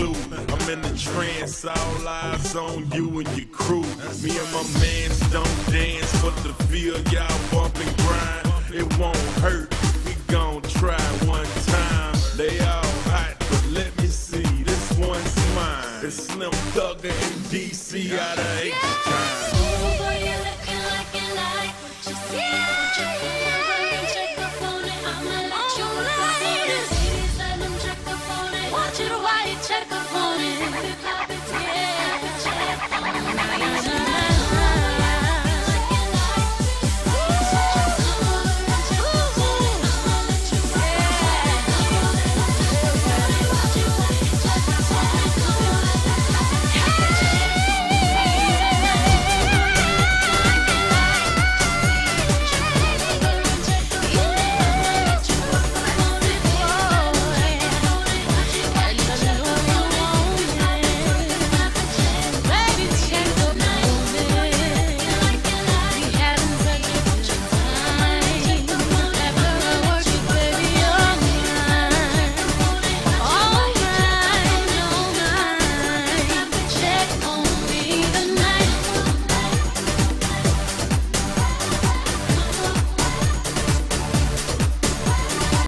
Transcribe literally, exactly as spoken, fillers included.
glue. I'm in the trance, all eyes on you and your crew. Me and my mans don't dance, but the feel y'all bump and grind. It won't hurt, we gon' try one time. They all hot, but let me see, this one's mine. It's Slim Thugger and D C out of H-Time.